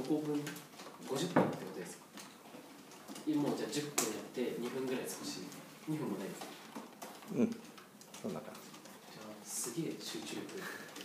個分50分ってことですか？もうじゃあ10分やって2分ぐらい少し2分もないですか？ うん、そんな感じ。 じゃあすげえ集中力